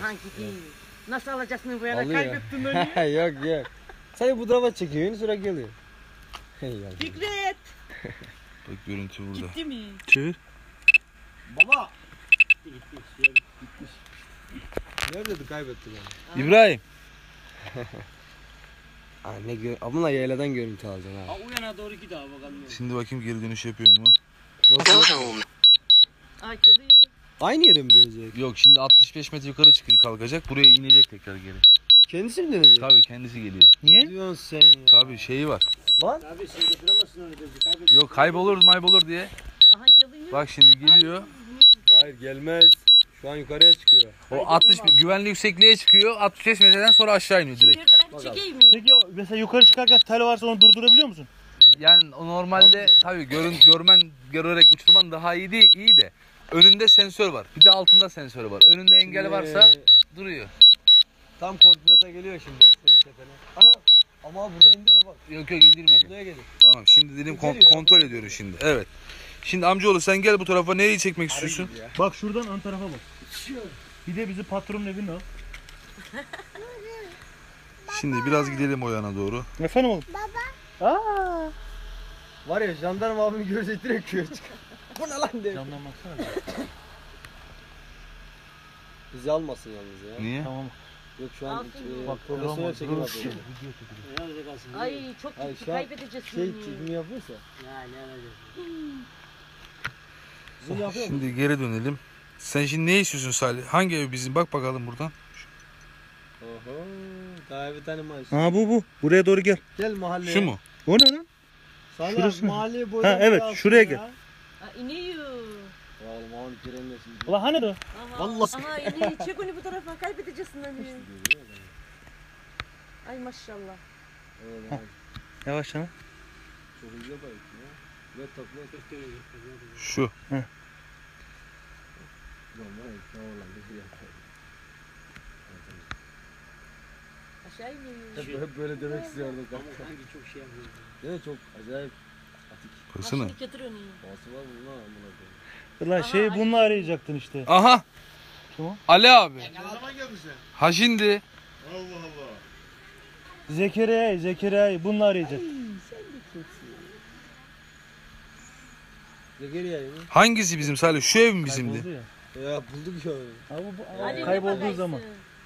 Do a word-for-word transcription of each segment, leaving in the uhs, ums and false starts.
Aha gideyim. Nasıl alacaksın bu yana? Alıyor. Kaybettin onu. Yok yok. Sen bu tarafa çekiyorsun sonra geliyor. Fikret. Bak görüntü burada. Gitti mi? Çevir. Baba. Gitmiş. Gitmiş. Neredeydi kaybetti beni? İbrahim. Aa, ne gör Abla yayladan görüntü alacaksın ha. Ha o yana doğru git abi bakalım. Şimdi bakayım geri dönüş yapıyor mu? Nasıl? Akıllı. Aynı yere mi dönecek? Yok şimdi altmış beş metre yukarı çıkıyor kalkacak. Buraya inecek tekrar geri. Kendisi mi dönecek? Tabii kendisi geliyor. Ne diyorsun sen ya? Tabii şeyi var. Lan. Abi sen götüremezsin onu dedi. Kaybedeceksin. Yok kaybolur maybolur diye. Aha geliyor. Bak şimdi geliyor. Hayır gelmez. Şu an yukarıya çıkıyor. O altmış güvenli yüksekliğe çıkıyor. altmış beş metreden sonra aşağı iniyor direkt. Bir tarafı çekeyim mi? Peki mesela yukarı çıkarken tel varsa onu durdurabiliyor musun? Yani o normalde tabii görün, görmen görerek uçurman daha iyi değil, iyi de önünde sensör var. Bir de altında sensör var. Önünde engel Şimdi- varsa duruyor. Tam koordinata geliyor şimdi bak senin tepene. Aha. Ama burada indirme bak. Yok yok indirmeyeceğim. Ablaya gelir. Tamam şimdi dedim kon- Geliyor, kontrol buraya ediyoruz şimdi. Evet. Şimdi amcaoğlu sen gel bu tarafa, nereyi çekmek istiyorsun? Bak şuradan ön tarafa bak. Bir de bizi patronun evine al. Şimdi biraz gidelim o yana doğru. Efendim oğlum? Var ya jandarma abimi görecek direkt köye çıkar. Bu ne lan diye. Camdan baksana. Bizi almasın yalnız ya. Niye? Tamam. Yok şu an Alsın e, Bak profesyonel çekim duramaz. yapıyor. Ay çok Hayır, gitti. şu an Kaybedeceğiz Şey seni. çekimi yapıyorsa. Ya ne alacağız? Zoom yapıyor mu? Şimdi geri dönelim. Sen şimdi ne istiyorsun Salih? Hangi ev bizim? Bak bakalım buradan. Oho. Daha bir tane maaş. Ha bu bu. Buraya doğru gel. Gel mahalleye. Şu mu? O ne lan? Salih Şurası mı? mahalleye boydan Ha, evet, biraz şuraya ya. gel. Ha iniyor. Oğlum onun trenle şimdi. Ulan hani de? Aha, Vallahi. Aha iniyor. Çek onu bu tarafa. Kaybedeceğiz seni. Ay maşallah. Evet, abi. Yavaş yana. Çok iyi yapayım ya. Ve takla gösteriyor. Şu. Lan vay ne olan bir şey yapayım. Aşağı iniyor. Hep, hep böyle demek istiyordum. Hangi çok şey yapıyor. Değil mi? Çok acayip. Atik. Baksana. Aşağı getir onu. Nasıl var bunlar amına koyayım. Ulan şey Aha, bunu arayacaktın işte. Aha. Kim o? Ali abi. Ne zaman geldin sen? Ha şimdi. Allah Allah. Zekeriya, Zekeriya bunu arayacak. Zekeriya'yı mı? Hangisi bizim Salih? Şu ev mi bizimdi? Kayboldu ya. Ya bulduk ya. Abi bu Hadi ne kaybolduğu bakaysın? zaman.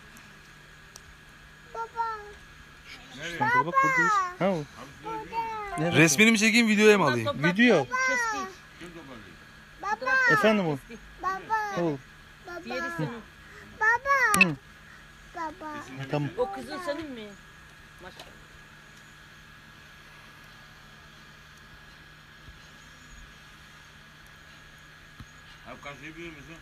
Nereye? Bak buradayız. Ha o. Nerede? Resmini mi çekeyim, videoya mı alayım? Toprak Video. Kestik. Kim toparlıyor? Efendim o. Baba. Oğlum. Diğeri senin. Baba. Hı. Baba. Ha, tamam. O kızın senin mi? Maşallah. Abi karşıyı biliyor musun?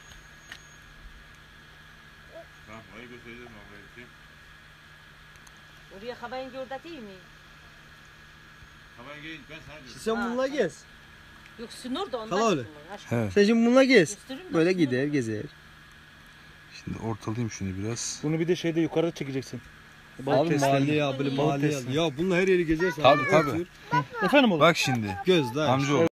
Tamam, orayı göstereceğim abi. Oraya haberin orada değil mi? Hemen gelin, ben sana diyorum. Sen bununla gez. Yok sınır da ondan. Kala öyle. çıkmıyor. Aşk- He. Sen şimdi bununla gez. Göstereyim mi? Böyle Sınır. gider gezer. Şimdi ortalayayım şunu biraz. Bunu bir de şeyde yukarıda çekeceksin. Abi mahalleye ya böyle Balık mahalleye. testi. Ya bununla her yeri gezersen. Tabii, abi, tabii. otur. Efendim oğlum. Bak şimdi. Göz lan. Amcaoğlu.